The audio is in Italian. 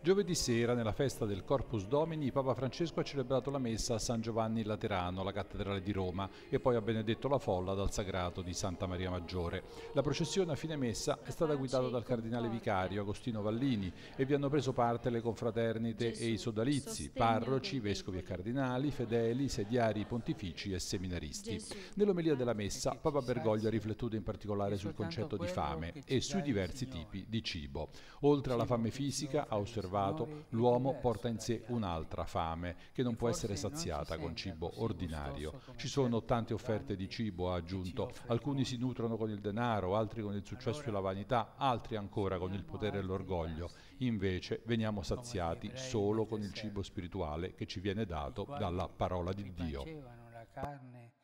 Giovedì sera, nella festa del Corpus Domini, Papa Francesco ha celebrato la messa a San Giovanni in Laterano, la cattedrale di Roma, e poi ha benedetto la folla dal Sagrato di Santa Maria Maggiore. La processione a fine messa è stata guidata dal cardinale vicario Agostino Vallini e vi hanno preso parte le confraternite e i sodalizi, parroci, vescovi e cardinali, fedeli, sediari pontifici e seminaristi. Nell'omelia della messa, Papa Bergoglio ha riflettuto in particolare sul concetto di fame e sui diversi tipi di cibo. Oltre alla fame fisica, ha osservato l'uomo porta in sé un'altra fame che non può essere saziata con cibo ordinario. Ci sono tante offerte di cibo, ha aggiunto. Alcuni si nutrono con il denaro, altri con il successo e la vanità, altri ancora con il potere e l'orgoglio. Invece veniamo saziati solo con il cibo spirituale che ci viene dato dalla parola di Dio.